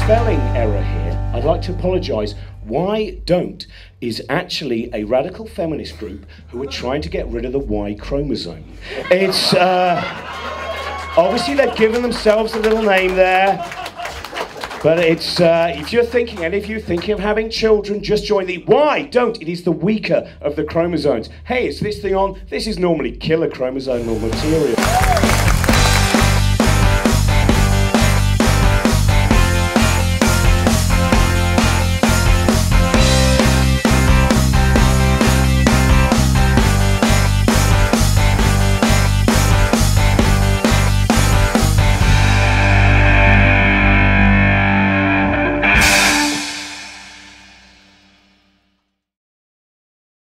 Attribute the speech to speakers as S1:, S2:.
S1: spelling error here. I'd like to apologise. Why Don't is actually a radical feminist group who are trying to get rid of the Y chromosome. It's, obviously they've given themselves a little name there, but it's, if you're thinking, and if you're thinking of having children, just join the Y Don't. It is the weaker of the chromosomes. Hey, is this thing on? This is normally killer chromosomal material.